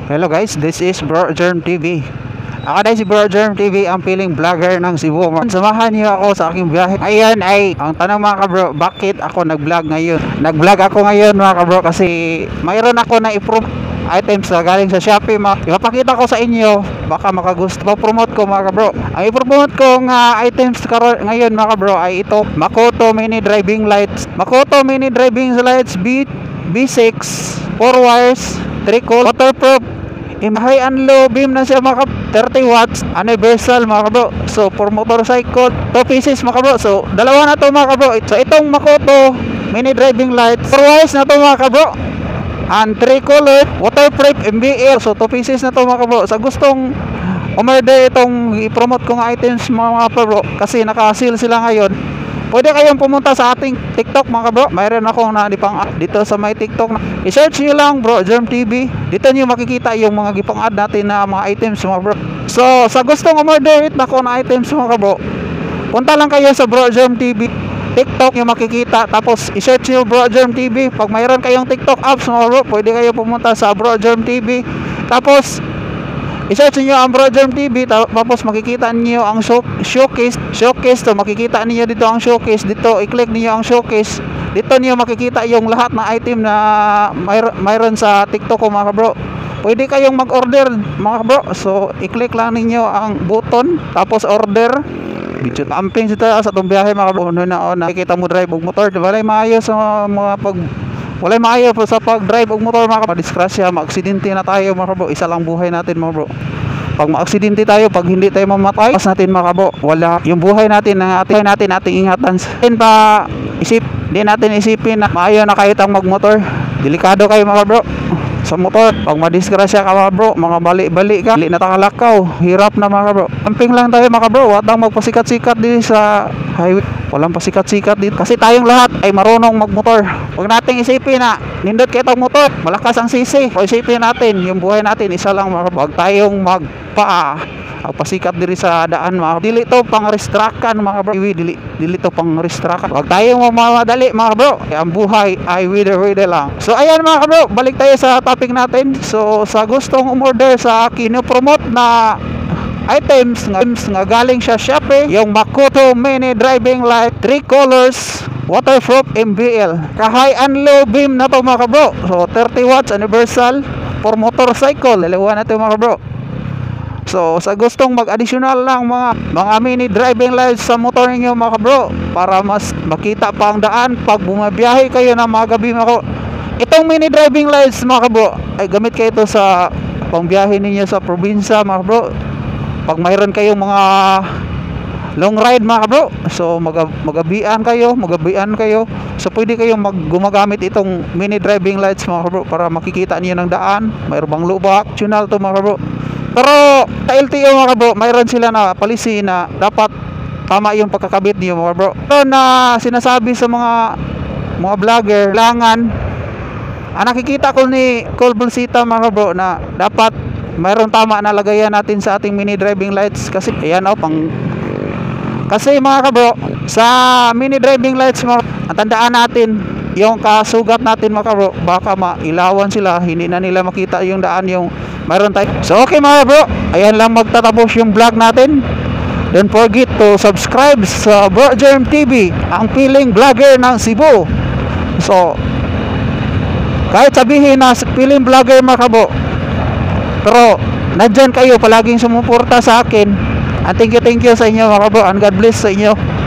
Hello guys, this is Bro Germ TV. Ako na si Bro Germ TV, ang piling vlogger ng Cebu. Samahan niyo ako sa aking biyahe. Ayan ay, ang tanong mga kabro, bakit ako nag-vlog ngayon? Nag-vlog ako ngayon mga kabro kasi mayroon ako na i-promote items na galing sa Shopee. Ipapakita ko sa inyo, baka makagusto. Ipapromote ko mga kabro. Ang ipromote ko nga items ngayon mga kabro ay ito, Makoto Mini Driving Lights. Makoto Mini Driving Lights B6, 4 wires, 3 coil, waterproof, high and low beam na siya mga 30 watts, universal mga kabro. So for motorcycle, 2 pieces mga kabro. So dalawa na to mga kabro. So itong Makoto Mini Driving Light, 4 wires na to mga kabro, and 3 color, waterproof, MBL. So 2 pieces na to mga kabro. Sa gustong umorder itong i-promote kong items mga kabro, kasi naka-sale sila ngayon, pwede kayong pumunta sa ating TikTok mga kabro. Mayroon akong nalipang dito sa may TikTok. I-search nyo lang Bro Germ TV. Dito nyo makikita yung mga gipang-add natin na mga items mga bro. So sa gustong umorder it na ko na items mga kabro, punta lang kayo sa Bro Germ TV TikTok nyo makikita. Tapos i-search nyo Bro Germ TV. Pag mayroon kayong TikTok apps mga bro, pwede kayo pumunta sa Bro Germ TV. Tapos i-search niyo ang Bro Germ TV, tapos makikita niyo ang showcase. So makikita niyo dito ang showcase. Dito i-click niyo ang showcase. Dito niyo makikita yung lahat ng item na mayroon sa TikTok ko mga bro. Pwede kayong mag-order mga bro. So i-click lang niyo ang button, tapos order. Video camping sa itong biyahe mga bro. Nakikita mo drive og motor, walay maayo sa mga walay maayo po sa pag-drive og motor mga kabro. Disgrasya, ma-aksidente na tayo mga kabro. Isa lang buhay natin mga bro. Pag ma-aksidente tayo, pag hindi tayo mamatay, pas natin mga kabro, wala yung buhay natin na ating ingatan. Din pa di natin isipin na maayo na kayo tang magmotor. Delikado kayo mga kabro sa motor. Pag madisgrasya ka mga bro, mga bali-bali ka, hindi na takalakaw, hirap na mga bro. Camping lang tayo mga bro, wag lang magpasikat-sikat din sa highway. Walang pasikat-sikat dito kasi tayong lahat ay marunong magmotor. Huwag nating isipin na nindot kayo itong motor, malakas ang sisi. O isipin natin, yung buhay natin isa lang mga bro. Huwag tayong magpasikat diri sa daan mga bro. Dili to pang restrakan mga bro. Dili to pang restrakan. Huwag tayong mamadali mga bro. Ang buhay ay wide lang. So ayan mga bro, balik tayo sa topic natin. So sa gustong umorder sa akin, promote na items nga galing sa Shopee, yung Makoto Mini Driving Light, 3 colors, waterproof, MBL. Ka-high and low beam na to mga bro. So 30 watts, universal, for motorcycle. Dalawa na to mga bro. So sa gustong mag-additional lang mga mini driving lights sa motor niyo mga bro, para mas makita pa ang daan pag bumabiyahe kayo ng mga gabi mga bro. Itong mini driving lights mga bro ay gamit kayo ito sa pangbiyahe ninyo sa probinsya mga bro. Pag mayroon kayong mga long ride mga bro, so magabian kayo, so pwede kayong gumagamit itong mini driving lights mga bro para makikita niyo ng daan. Mayroon bang lubak, optional to mga bro. Pero sa LTO mga bro, mayroon sila na policy na dapat tama yung pagkakabit niyo mga bro. So na sinasabi sa mga vlogger, langan nakikita ko ni Colbulsita mga bro na dapat mayroon tama na lagayan natin sa ating mini driving lights. Kasi ayan kasi mga kabro, sa mini driving lights tandaan natin yung kasugat natin mga kabro, baka mailawan sila, hindi na nila makita yung daan yung mayroon tayo. So okay mga bro, ayan lang magtatapos yung vlog natin. Don't forget to subscribe sa Bro Germ TV, ang piling vlogger ng Cebu. So kahit sabihin na piling vlogger mga kabro, pero nandyan kayo palaging sumuporta sa akin. And thank you sa inyo mga bro, and God bless sa inyo.